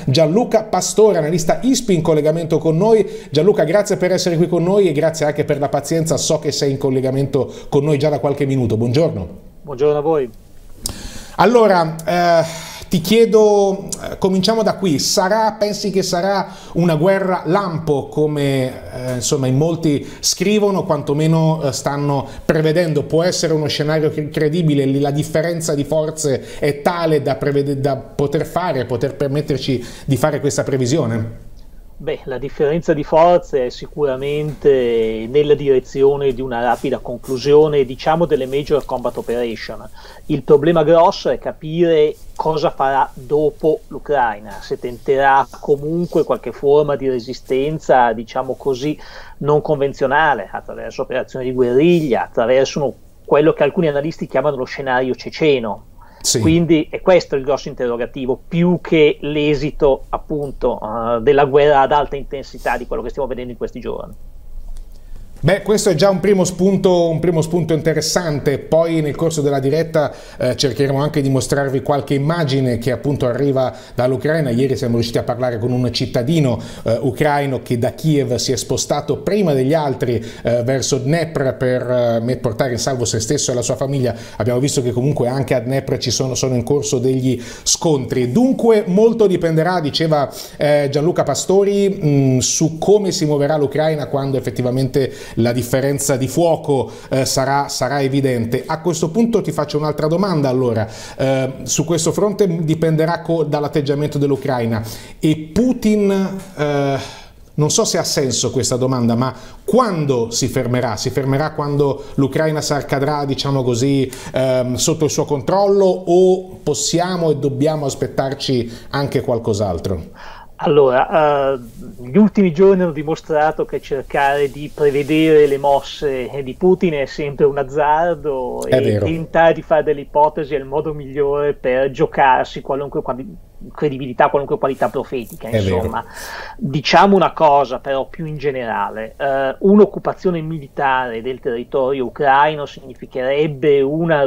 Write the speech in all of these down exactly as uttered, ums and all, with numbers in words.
Gianluca Pastore, analista I S P I in collegamento con noi. Gianluca, grazie per essere qui con noi e grazie anche per la pazienza, so che sei in collegamento con noi già da qualche minuto. Buongiorno. Buongiorno a voi. Allora, eh, ti chiedo, eh, cominciamo da qui, sarà, pensi che sarà una guerra lampo come eh, insomma in molti scrivono, quantomeno eh, stanno prevedendo? Può essere uno scenario credibile? La differenza di forze è tale da, da poter fare, poter permetterci di fare questa previsione? Beh, la differenza di forze è sicuramente nella direzione di una rapida conclusione, diciamo, delle Major Combat Operation. Il problema grosso è capire cosa farà dopo l'Ucraina, se tenterà comunque qualche forma di resistenza, diciamo così, non convenzionale, attraverso operazioni di guerriglia, attraverso uno, quello che alcuni analisti chiamano lo scenario ceceno. Sì. Quindi è questo il grosso interrogativo, più che l'esito appunto uh, della guerra ad alta intensità di quello che stiamo vedendo in questi giorni. Beh, questo è già un primo spunto, un primo spunto interessante. Poi nel corso della diretta eh, cercheremo anche di mostrarvi qualche immagine che appunto arriva dall'Ucraina. Ieri siamo riusciti a parlare con un cittadino eh, ucraino che da Kiev si è spostato prima degli altri eh, verso Dnepr per eh, portare in salvo se stesso e la sua famiglia. Abbiamo visto che comunque anche a Dnepr ci sono, sono in corso degli scontri. Dunque molto dipenderà, diceva eh, Gianluca Pastori, mh, su come si muoverà l'Ucraina quando effettivamente la differenza di fuoco eh, sarà, sarà evidente. A questo punto ti faccio un'altra domanda allora, eh, su questo fronte dipenderà dall'atteggiamento dell'Ucraina e Putin, eh, non so se ha senso questa domanda, ma quando si fermerà? Si fermerà quando l'Ucraina cadrà, diciamo così, ehm, sotto il suo controllo, o possiamo e dobbiamo aspettarci anche qualcos'altro? Allora, uh, gli ultimi giorni hanno dimostrato che cercare di prevedere le mosse di Putin è sempre un azzardo, è e vero. Tentare di fare delle ipotesi è il modo migliore per giocarsi qualunque credibilità, qualunque qualità profetica, insomma. Diciamo una cosa però più in generale, uh, un'occupazione militare del territorio ucraino significherebbe una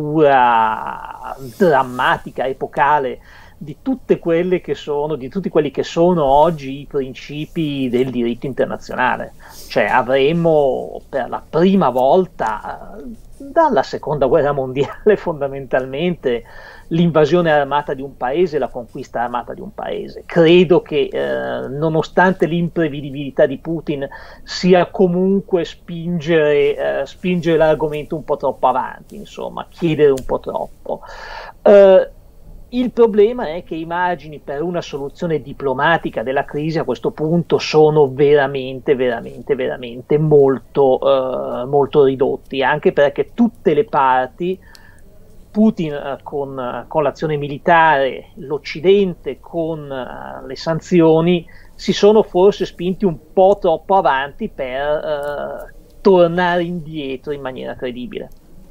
rottura drammatica, epocale, di tutte quelle che sono, di tutti quelli che sono oggi i principi del diritto internazionale. Cioè avremo per la prima volta dalla seconda guerra mondiale fondamentalmente l'invasione armata di un paese, la conquista armata di un paese. Credo che eh, nonostante l'imprevedibilità di Putin sia comunque spingere, eh, spingere l'argomento un po' troppo avanti, insomma, chiedere un po' troppo. Eh, Il problema è che i margini per una soluzione diplomatica della crisi a questo punto sono veramente, veramente, veramente molto, uh, molto ridotti, anche perché tutte le parti, Putin uh, con, uh, con l'azione militare, l'Occidente con uh, le sanzioni, si sono forse spinti un po' troppo avanti per uh, tornare indietro in maniera credibile.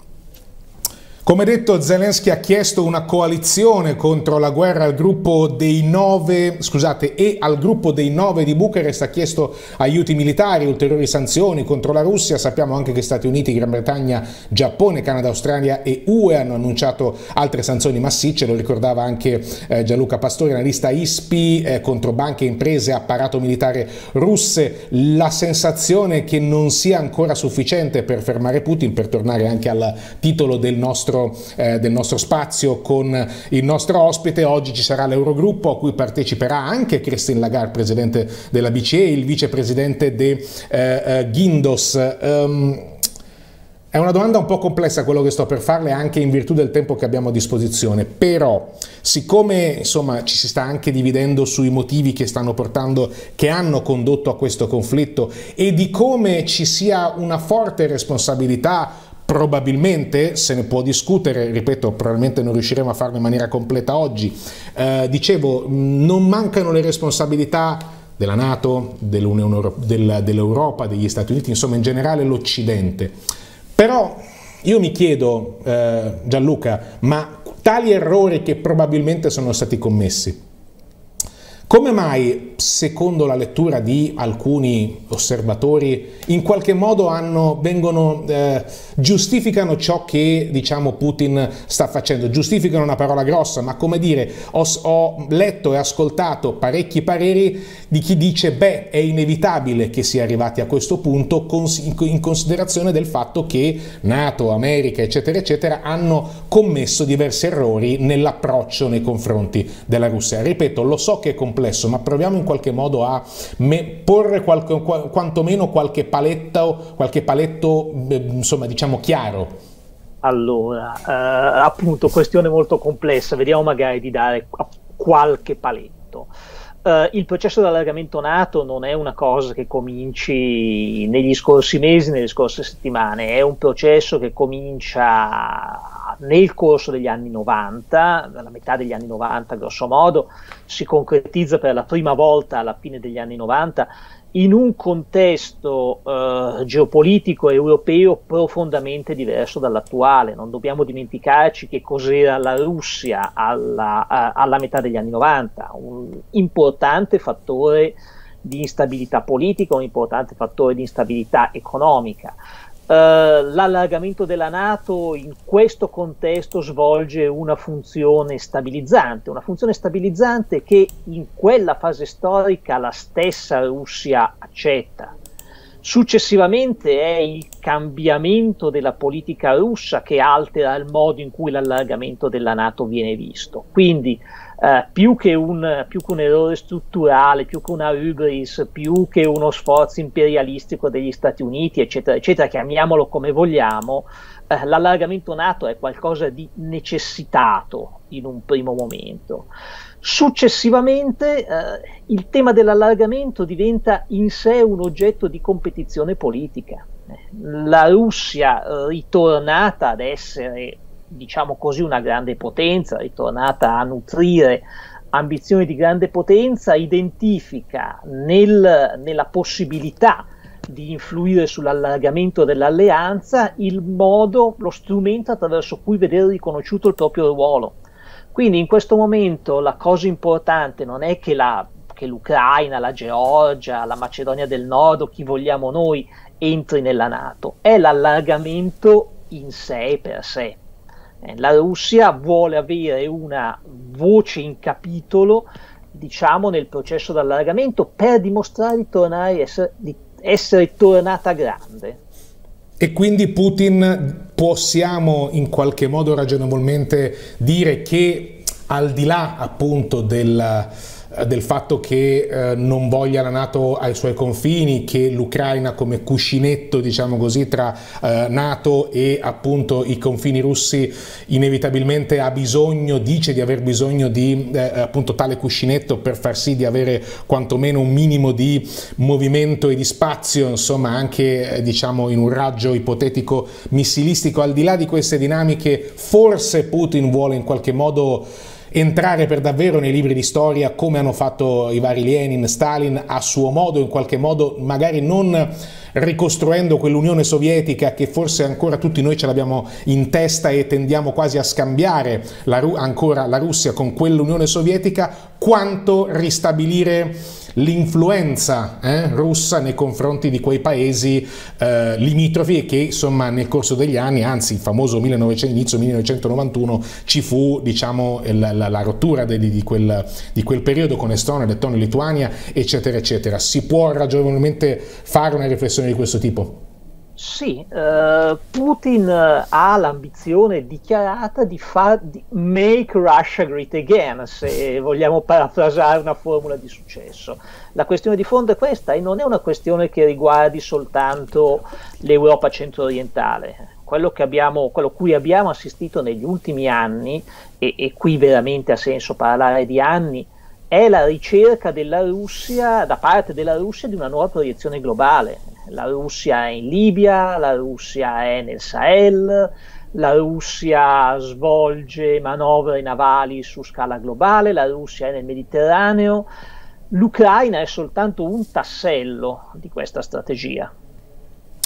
Come detto, Zelensky ha chiesto una coalizione contro la guerra al gruppo dei nove, scusate, e al gruppo dei nove di Bucarest, ha chiesto aiuti militari, ulteriori sanzioni contro la Russia. Sappiamo anche che Stati Uniti, Gran Bretagna, Giappone, Canada, Australia e U E hanno annunciato altre sanzioni massicce, lo ricordava anche eh, Gianluca Pastori, analista I S P I, eh, contro banche, imprese, apparato militare russe. La sensazione che non sia ancora sufficiente per fermare Putin, per tornare anche al titolo del nostro Eh, del nostro spazio con il nostro ospite. Oggi ci sarà l'Eurogruppo a cui parteciperà anche Christine Lagarde, presidente della B C E, il vicepresidente De eh, eh, Guindos. Um, È una domanda un po' complessa quello che sto per farle, anche in virtù del tempo che abbiamo a disposizione, però siccome insomma ci si sta anche dividendo sui motivi che stanno portando, che hanno condotto a questo conflitto, e di come ci sia una forte responsabilità, probabilmente se ne può discutere, ripeto, probabilmente non riusciremo a farlo in maniera completa oggi, eh, dicevo, non mancano le responsabilità della NATO, dell'Unione Europea, del, dell'Europa, degli Stati Uniti, insomma in generale l'Occidente. Però io mi chiedo, eh, Gianluca, ma tali errori che probabilmente sono stati commessi, Come mai, secondo la lettura di alcuni osservatori, in qualche modo hanno, vengono, eh, giustificano ciò che, diciamo, Putin sta facendo? Giustificano una parola grossa, ma come dire, ho, ho letto e ascoltato parecchi pareri di chi dice, beh, è inevitabile che sia arrivati a questo punto in considerazione del fatto che NATO, America, eccetera, eccetera, hanno commesso diversi errori nell'approccio nei confronti della Russia. Ripeto, lo so che è complesso, ma proviamo in qualche modo a porre qualche, quantomeno qualche paletto, qualche paletto, insomma, diciamo chiaro. Allora, eh, appunto, questione molto complessa, vediamo magari di dare qualche paletto. Uh, il processo di allargamento NATO non è una cosa che cominci negli scorsi mesi, nelle scorse settimane, è un processo che comincia nel corso degli anni novanta, dalla metà degli anni novanta grosso modo, si concretizza per la prima volta alla fine degli anni novanta in un contesto uh, geopolitico europeo profondamente diverso dall'attuale. Non dobbiamo dimenticarci che cos'era la Russia alla, uh, alla metà degli anni novanta, un importante fattore di instabilità politica, un importante fattore di instabilità economica. Uh, l'allargamento della NATO in questo contesto svolge una funzione stabilizzante, una funzione stabilizzante che in quella fase storica la stessa Russia accetta. Successivamente è il cambiamento della politica russa che altera il modo in cui l'allargamento della NATO viene visto. Quindi eh, più che un, più che un errore strutturale, più che una hubris, più che uno sforzo imperialistico degli Stati Uniti, eccetera, eccetera, chiamiamolo come vogliamo, eh, l'allargamento NATO è qualcosa di necessitato in un primo momento. Successivamente eh, il tema dell'allargamento diventa in sé un oggetto di competizione politica. La Russia, ritornata ad essere, diciamo così, una grande potenza, ritornata a nutrire ambizioni di grande potenza, identifica nel, nella possibilità di influire sull'allargamento dell'alleanza il modo, lo strumento attraverso cui vedere riconosciuto il proprio ruolo. Quindi in questo momento la cosa importante non è che, la, che l'Ucraina, la Georgia, la Macedonia del Nord o chi vogliamo noi entri nella NATO, è l'allargamento in sé per sé. Eh, la Russia vuole avere una voce in capitolo, diciamo, nel processo d'allargamento per dimostrare di tornare a essere, di essere tornata grande. E quindi Putin, possiamo in qualche modo ragionevolmente dire che al di là appunto del, del fatto che eh, non voglia la NATO ai suoi confini, che l'Ucraina come cuscinetto, diciamo così, tra eh, NATO e appunto i confini russi inevitabilmente ha bisogno, dice di aver bisogno di eh, appunto tale cuscinetto per far sì di avere quantomeno un minimo di movimento e di spazio, insomma, anche eh, diciamo in un raggio ipotetico missilistico. Al di là di queste dinamiche, forse Putin vuole in qualche modo entrare per davvero nei libri di storia, come hanno fatto i vari Lenin, Stalin, a suo modo, in qualche modo, magari non ricostruendo quell'Unione Sovietica che forse ancora tutti noi ce l'abbiamo in testa e tendiamo quasi a scambiare la, ancora la Russia con quell'Unione Sovietica, quanto ristabilire l'influenza eh, russa nei confronti di quei paesi eh, limitrofi, e che insomma nel corso degli anni, anzi il famoso millenovecento, inizio millenovecentonovantuno, ci fu, diciamo, la, la, la rottura di, di, quel, di quel periodo con Estonia, Lettonia, Lituania, eccetera eccetera. Si può ragionevolmente fare una riflessione di questo tipo? Sì, uh, Putin ha l'ambizione dichiarata di far di make Russia great again, se vogliamo parafrasare una formula di successo. La questione di fondo è questa, e non è una questione che riguardi soltanto l'Europa centro-orientale. Quello che abbiamo, quello cui abbiamo assistito negli ultimi anni, e, e qui veramente ha senso parlare di anni, è la ricerca della Russia, da parte della Russia, di una nuova proiezione globale. La Russia è in Libia, la Russia è nel Sahel, la Russia svolge manovre navali su scala globale, la Russia è nel Mediterraneo. L'Ucraina è soltanto un tassello di questa strategia.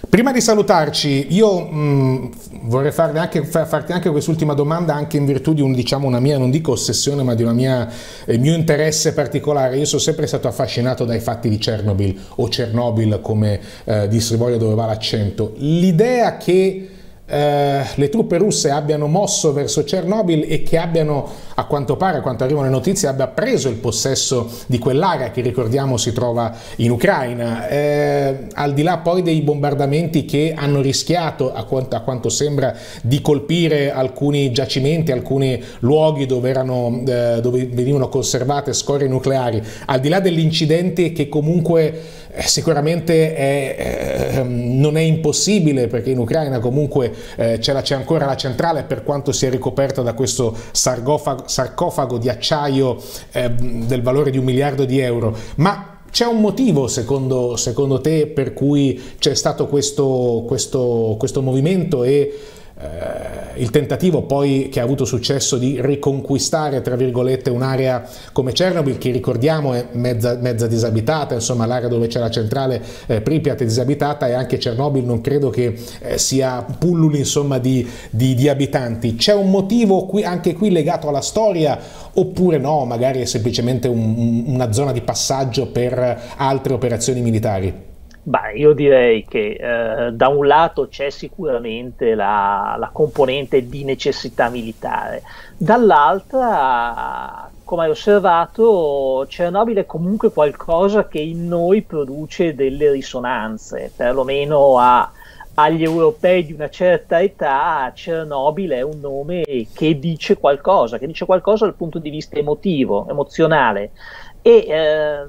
Prima di salutarci, io mh, vorrei farti anche, farti anche quest'ultima domanda anche in virtù di un, diciamo, una mia, non dico ossessione, ma di una mia, eh, mio interesse particolare. Io sono sempre stato affascinato dai fatti di Chernobyl, o Chernobyl come eh, di Srivoglio, dove va l'accento. L'idea che eh, le truppe russe abbiano mosso verso Chernobyl e che abbiano, a quanto pare, a quanto arrivano le notizie, abbia preso il possesso di quell'area che, ricordiamo, si trova in Ucraina, eh, al di là poi dei bombardamenti che hanno rischiato, a quanto, a quanto sembra, di colpire alcuni giacimenti, alcuni luoghi dove, erano, eh, dove venivano conservate scorie nucleari, al di là degli incidenti che comunque eh, sicuramente è, eh, non è impossibile, perché in Ucraina comunque eh, c'è ancora la centrale, per quanto sia ricoperta da questo sarcofago, sarcofago di acciaio eh, del valore di un miliardo di euro, ma c'è un motivo secondo, secondo te per cui c'è stato questo, questo, questo movimento e eh, il tentativo poi che ha avuto successo di riconquistare, tra virgolette, un'area come Chernobyl, che ricordiamo è mezza, mezza disabitata, insomma l'area dove c'è la centrale eh, Pripyat è disabitata, e anche Chernobyl non credo che eh, sia pulluli, insomma, di, di, di abitanti. C'è un motivo qui, anche qui legato alla storia, oppure no, magari è semplicemente un, una zona di passaggio per altre operazioni militari? Beh, io direi che eh, da un lato c'è sicuramente la, la componente di necessità militare, dall'altra, come hai osservato, Chernobyl è comunque qualcosa che in noi produce delle risonanze, perlomeno a, agli europei di una certa età. Chernobyl è un nome che dice qualcosa, che dice qualcosa dal punto di vista emotivo, emozionale, e eh,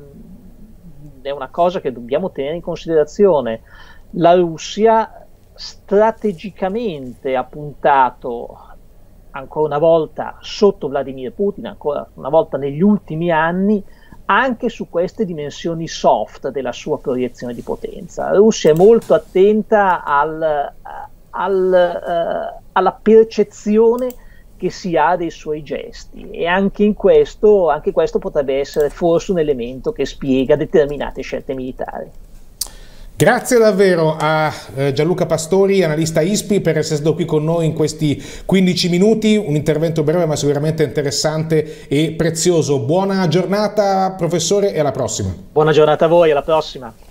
è una cosa che dobbiamo tenere in considerazione. La Russia strategicamente ha puntato, ancora una volta sotto Vladimir Putin, ancora una volta negli ultimi anni, anche su queste dimensioni soft della sua proiezione di potenza. La Russia è molto attenta al, al, uh, alla percezione che si ha dei suoi gesti, e anche in questo, anche questo potrebbe essere forse un elemento che spiega determinate scelte militari. Grazie davvero a Gianluca Pastori, analista I S P I, per essere stato qui con noi in questi quindici minuti, un intervento breve ma sicuramente interessante e prezioso. Buona giornata professore, e alla prossima. Buona giornata a voi, alla prossima.